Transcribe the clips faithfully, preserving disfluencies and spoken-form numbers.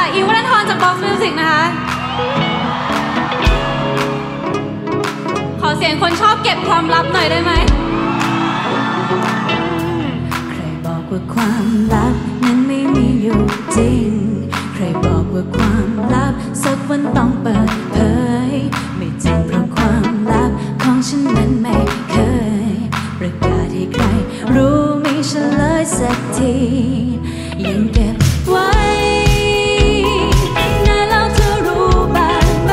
อิววรันทรจาก Box Music นะคะขอเสียงคนชอบเก็บความลับหน่อยได้ไหมใครบอกว่าความลับนั้นไม่มีอยู่จริงใครบอกว่าความลับสักวันต้องเปิดเผยไม่จริงเพราะความลับของฉันนั้นไม่เคยประกาศให้ใครรู้ไม่เฉลยสักทียังเก็บไว้นานแล้วเธอรู้บ้างไหม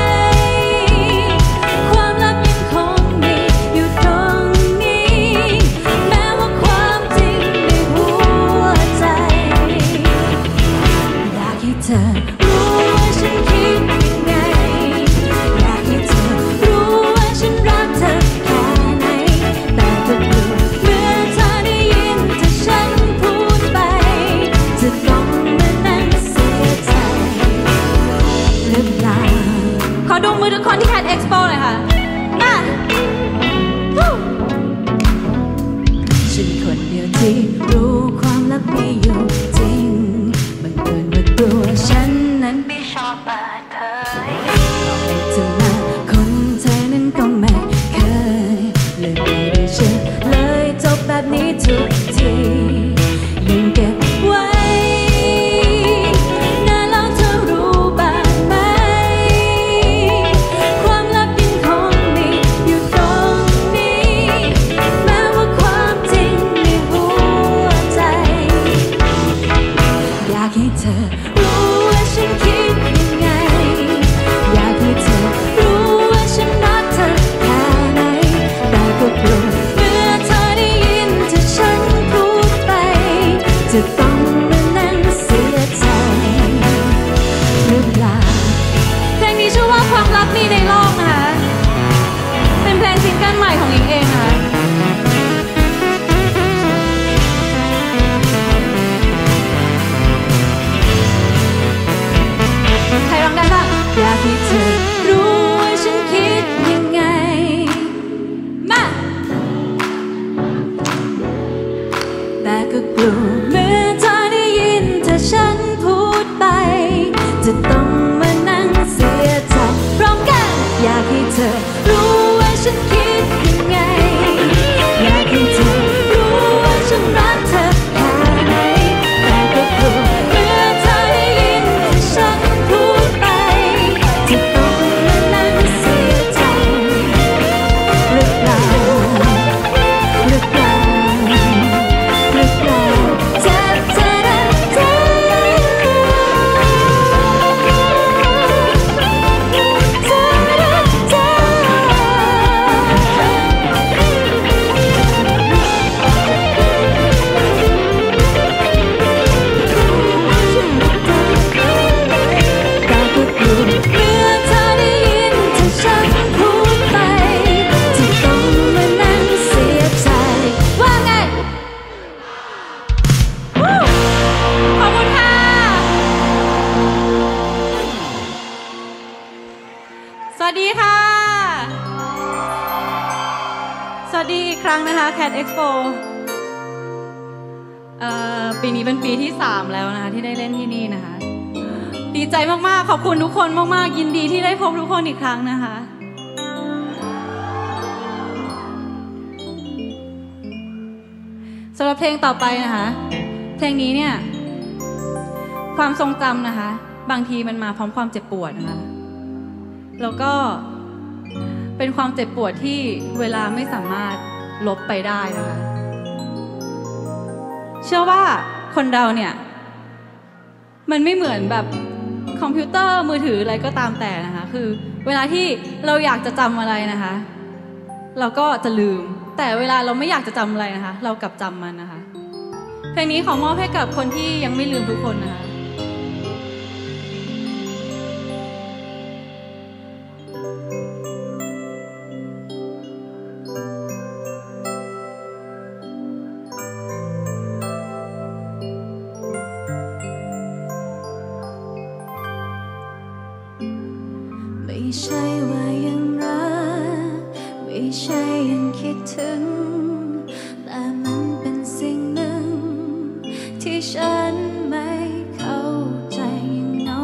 ความลับยังคงมีอยู่ตรงนี้แม้ว่าความจริงในหัวใจอยากให้เธอรู้ว่าฉันคิดยังไงอยากให้เธอรู้ว่าฉันรักเธอแค่ไหนแต่ก็กลัวเมื่อเธอได้ยินแต่ฉันพูดไปจะต้องมานั่งเสียใจหรือเปล่าขอดูมือทุกคนที่ Cat Expo เลยค่ะมาฉันคนเดียวที่รู้ความลับมีอยู่จริงบังเอิญว่าตัวฉันนั้นไม่ชอบเปิดเผยต่อให้เธอมาคนเธอนั้นก็ไม่เคยเลยไม่ได้เชื่อเลยจบแบบนี้ทุกทียังเก็บไว้นานแล้วเธอรู้บ้างไหมความลับยังคงมีอยู่ตรงนี้แม้ว่าความจริงในหัวใจอยากให้เธอรู้ว่าฉันคิดยังไงอยากให้เธอรู้ว่าฉันรักเธอแค่ไหนแต่ก็กลัวเมื่อเธอได้ยินที่ฉันพูดไปจะต้องมานั่งเสียใจหรือเปล่าเพลงนี้ชื่อว่าความลับมีในโลกนะคะเป็นเพลงซิงเกิลใหม่ของอิงเองนะคะใครร้องได้บ้างอยากให้เธอรู้ว่าฉันคิดยังไงมาแต่ก็กลัวเมื่อเธอได้ยินถ้าฉันพูดไปจะต้องมานั่งเสียใจพร้อมกันอยากให้เธอรู้ว่าฉันคิดยังไงอยากให้เธอรู้ว่าฉันรักเธอแค่ไหนแต่ก็กลัวเมื่อเธอได้ยินที่ฉันพูดไปจะต้องมานั่งเสียใจหรือเปล่าหรือเปล่าหรือเปล่าเจ็บเจ็บเจ็บสวัสดีค่ะสวัสดีอีกครั้งนะคะ Cat Expo เอ่อปีนี้เป็นปีที่สามแล้วนะคะที่ได้เล่นที่นี่นะคะดีใจมากๆขอบคุณทุกคนมากๆยินดีที่ได้พบทุกคนอีกครั้งนะคะสำหรับเพลงต่อไปนะคะเพลงนี้เนี่ยความทรงจำนะคะบางทีมันมาพร้อมความเจ็บปวดนะคะแล้วก็เป็นความเจ็บปวดที่เวลาไม่สามารถลบไปได้นะคะเชื่อว่าคนเราเนี่ยมันไม่เหมือนแบบคอมพิวเตอร์มือถืออะไรก็ตามแต่นะคะคือเวลาที่เราอยากจะจำอะไรนะคะเราก็จะลืมแต่เวลาเราไม่อยากจะจำอะไรนะคะเรากลับจำมันนะคะเพลงนี้ขอมอบให้กับคนที่ยังไม่ลืมทุกคนนะคะไม่ใช่ว่ายังรักไม่ใช่ยังคิดถึงแต่มันเป็นสิ่งหนึ่งที่ฉันไม่เข้าใจยังไง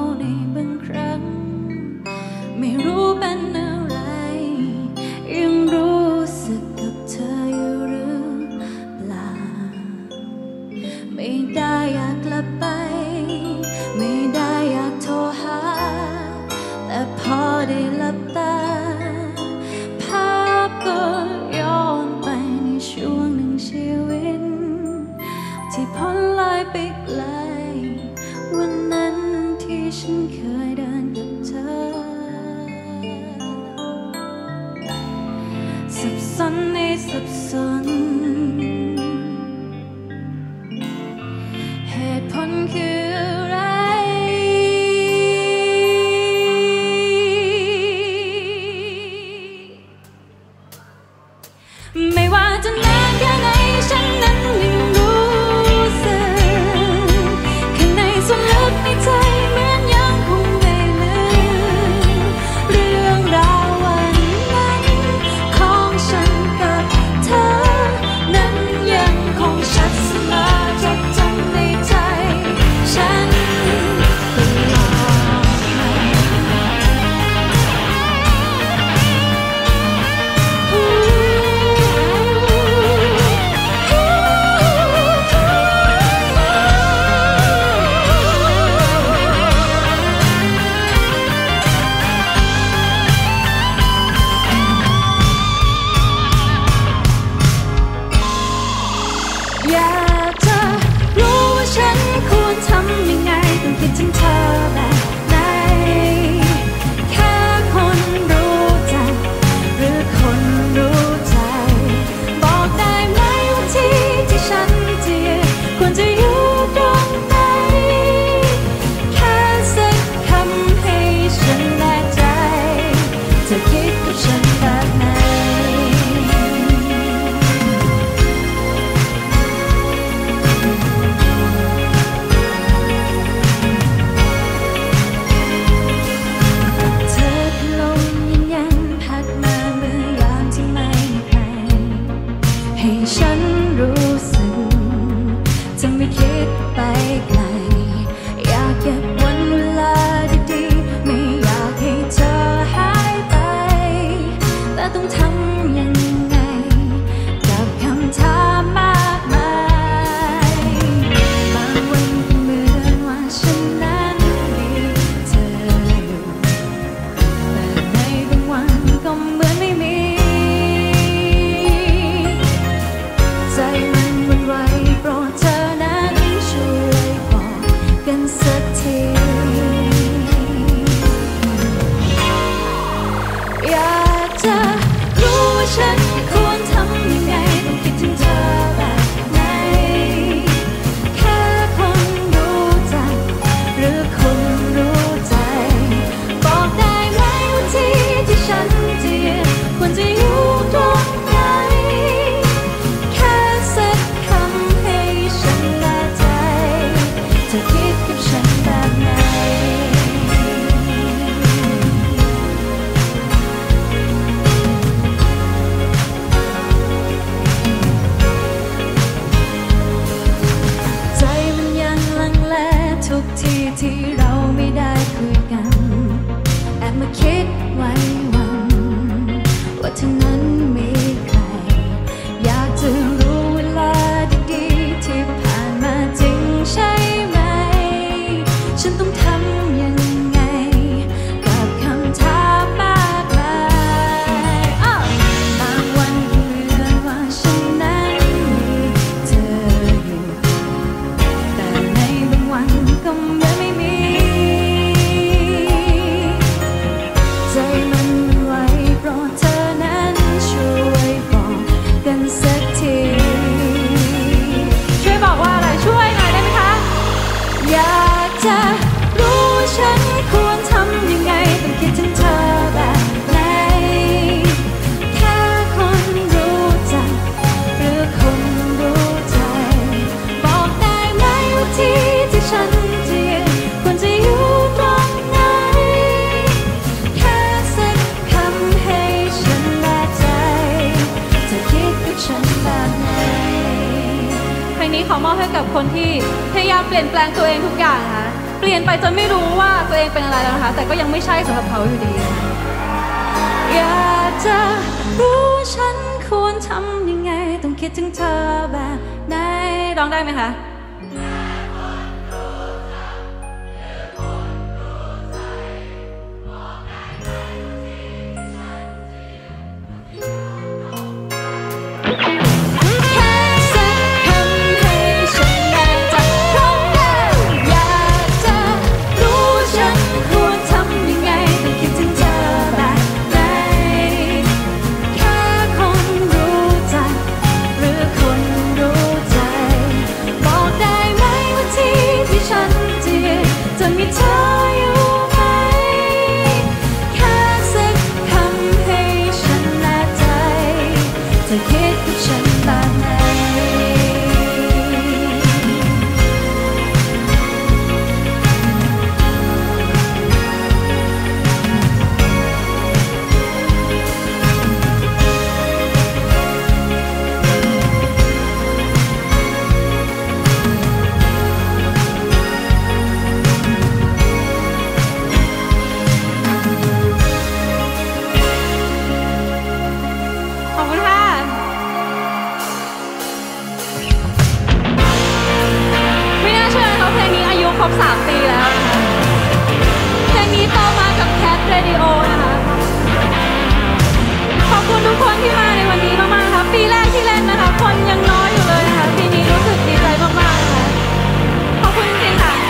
ไม่ได้อยากกลับไปไม่ได้อยากโทรหาแต่พอได้หลับตาภาพก็ย้อนไปในช่วงหนึ่งชีวิตที่พ้นลอยไปไกลวันนั้นที่ฉันเคยเดินกับเธอสับสนในสับสนเหตุผลคืออะไรไม่ว่าจะนานแค่ไหนฉันนั้นยังรู้สึกข้างในส่วนลึกในใจเหมือนยังคงไม่ลืมเรื่องราววันนั้นของฉันกับเธอนั้นยังคงชัดเสมอจดจำในใจฉันตลอดมาอยากจะรู้ว่าฉันควรทำยังไงต้องคิดถึงเธอแบบไหนแค่คนรู้ใจหรือคนรู้ใจบอกได้ไหมว่าที่ที่ฉันจะยืนควรจะอยู่ตรงไหนแค่สักคำให้ฉันแน่ใจเธอคิดกับฉันแบบไหนให้ฉันรู้สึกจะไม่คิดไปไกลอยากเก็บวันเวลาดีๆไม่อยากให้เธอหายไปแต่ต้องทำยังไงกับคำถามมากมายบางวันก็เหมือนว่าฉันนั้นมีเธออยู่แต่ในบางวันก็เหมือนไม่มีใจมันวุ่นวายโปรดเธอนั้นช่วยบอกกันสักทีอยากจะรู้ว่าฉันควรทำยังไงต้องคิดถึงเธอแบบไหนแค่คนรู้ใจหรือคนรู้ใจบอกได้ไหมว่าที่ที่ฉันจะยืนควรจะอยู่ตรงไหนแค่สักคำให้ฉันแน่ใจเธอคิดกับฉันแบบไหนใจมันยังลังเลทุกทีที่เราไม่ได้คุยกันแอบมาคิดไว้วันว่าเธอนั้นมีใครอยากจะรู้เวลาดีๆที่ผ่านมาจริงใช่ไหมฉันต้องทำยังไงกับคำถามมากมายอ้าวบางวันก็เหมือนว่าฉันนั้นมีเธออยู่แต่ในบางวันก็เหมือนไม่มีใจมันไหวโปรดเธอนั้นช่วยบอกกันสักทีช่วยบอกว่าอะไรช่วยหน่อยได้ไหมคะอยากจะรู้ว่าฉันควรทำยังไงต้องคิดถึงเธอแบบไหนแค่คนรู้ใจหรือคนรู้ใจบอกได้ไหมว่าที่ที่ฉันจะยืนควรจะอยู่ตรงไหนแค่สักคำให้ฉันแน่ใจเธอคิดกับฉันแบบไหนเพลงนี้ขอมอบให้กับคนที่พยายามเปลี่ยนแปลงตัวเองทุกอย่างค่ะเปลี่ยนไปจนไม่รู้ว่าตัวเองเป็นอะไรแล้วนะคะแต่ก็ยังไม่ใช่สำหรับเขาอยู่ดีอยากจะรู้ว่าฉันควรทำยังไงต้องคิดถึงเธอแบบไหนร้องได้ไหมคะดีโอนะคะขอบคุณทุกคนที่มาในวันนี้มากๆค่ะปีแรกที่เล่นนะคะคนยังน้อยอยู่เลยนะคะปีนี้รู้สึกดีใจมากๆนะคะขอบคุณจริงๆค่ะ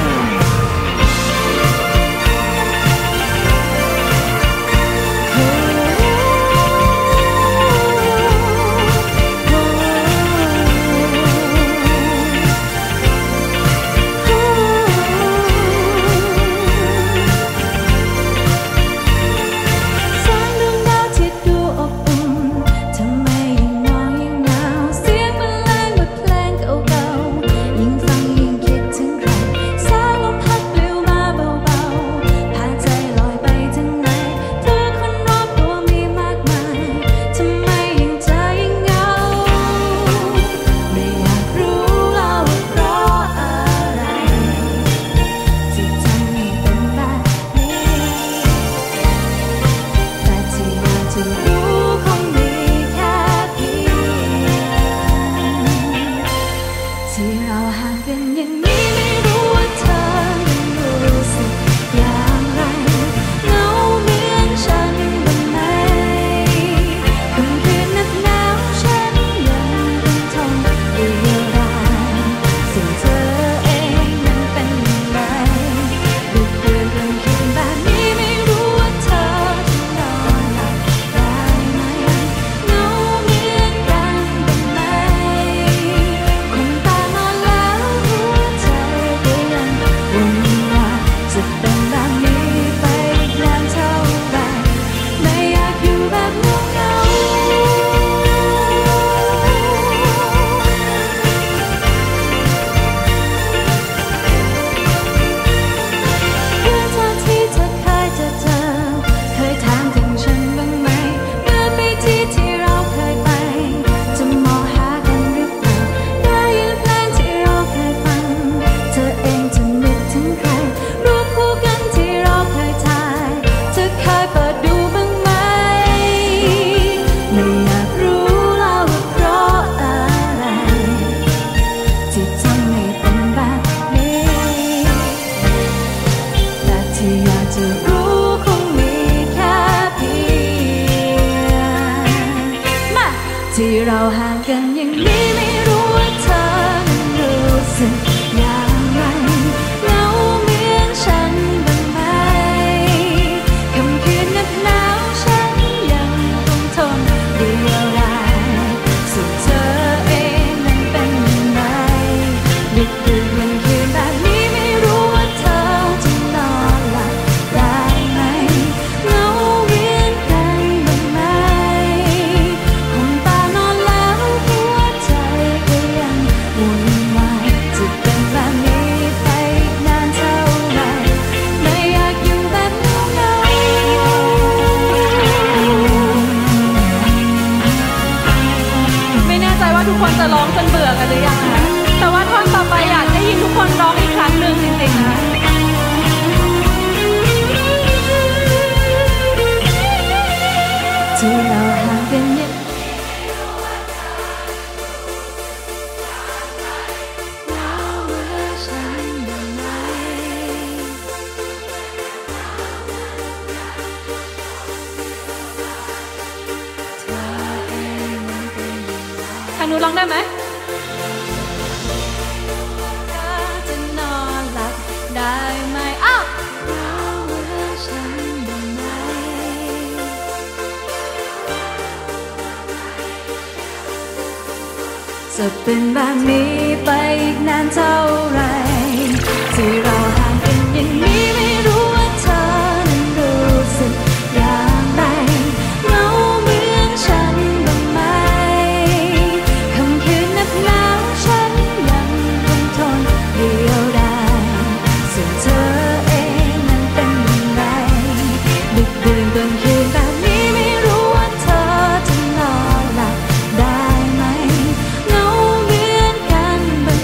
ที่เราห่างกันอย่างนี้ไม่รู้ว่าเธอรู้สึกอย่างไรเหงาเหมือนฉันบ้างไหมค่ำคืนหนักหนาวฉันยังต้องทนเดียวดายส่วนเธอเองนั้นเป็นอย่างไรดึกดื่นวันคืนแบบนี้ไม่รู้ว่าเธอจะนอนหลับได้ไหมเหงาเหมือนกันบ้างไหมทุกคนจะร้องจนเบื่อกันหรือยังคะแต่ว่าท่อนต่อไปอยากได้ยินทุกคนร้องอีกครั้งหนึ่งจริงๆนะที่เราห่างกันเนี่ยทางนู้นร้องได้ไหมจะนอนหลับได้ไหมอ้าวจะเป็นแบบนี้ไปอีกนานเท่าไรที่เราห่างกันอย่างนี้ไม่รู้ว่าเธอนั้นรู้สึกอย่างไรเหงาเหมือนฉันบ้างไหมเดียวดายส่วนเธอเองนั้นเป็นอย่างไรดึกดื่นกลางคืนแบบนี้ไม่รู้ว่าเธอจะนอนหลับได้ไหมเหงาเหมือนกันบ้าง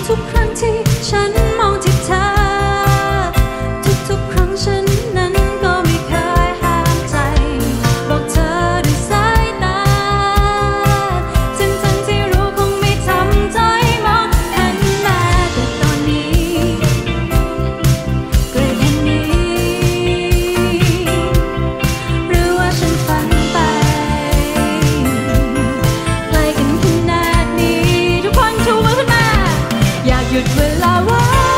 ทุกๆครั้งที่ฉันมองที่เธอทุกๆครั้งฉันนั้นก็ไม่เคยห้ามใจบอกเธอด้วยสายตาทั้งทั้งที่รู้คงไม่ทำใจมองหันมาแต่ตอนนี้เกรดแค่นี้หรือว่าฉันฝันไปไกลกันขนาดนี้ทุกคนชูมือขึ้นมาอยากหยุดเวลาไว้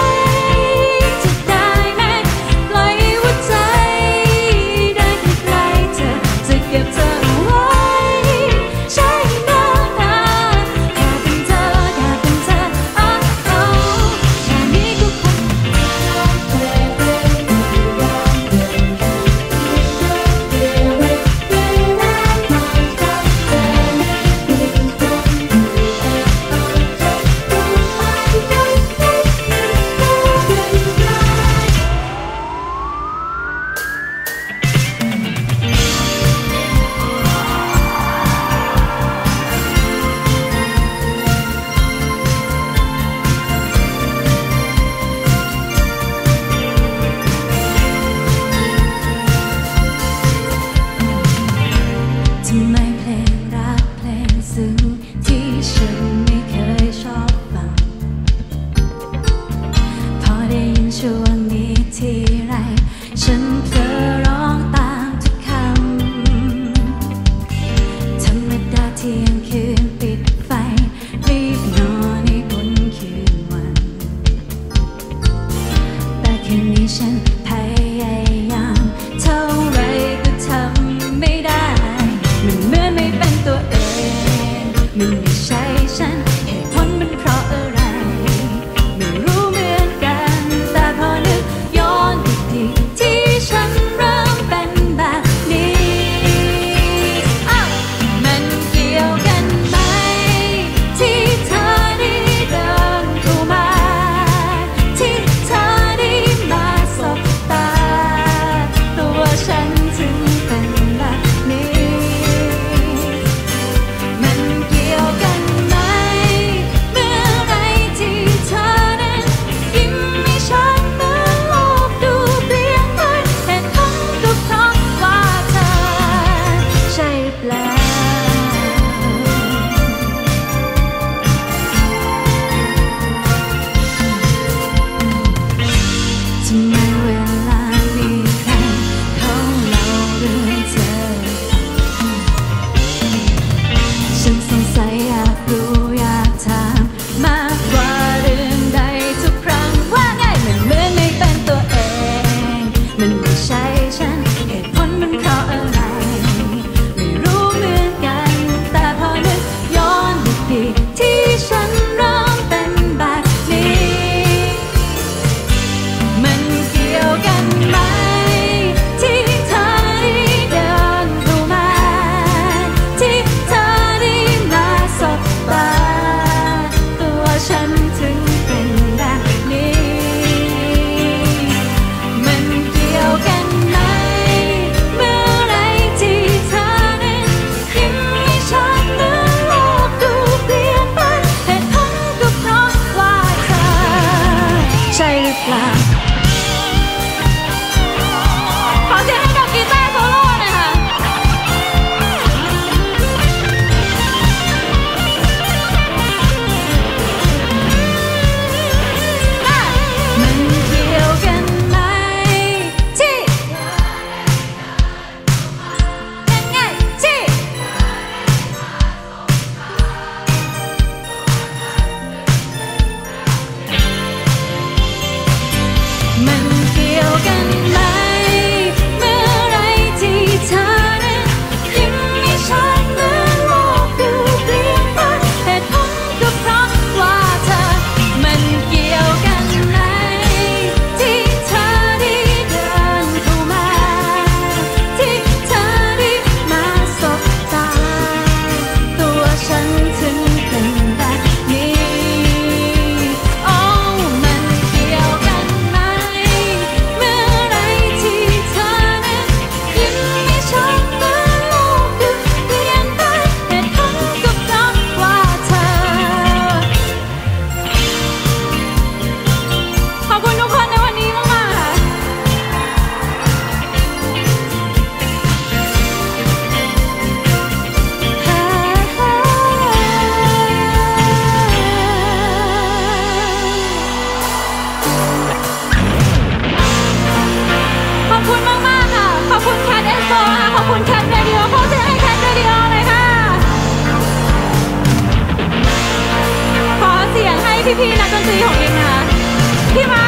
พี่ๆนักดนตรีของยิงนะคะพี่มา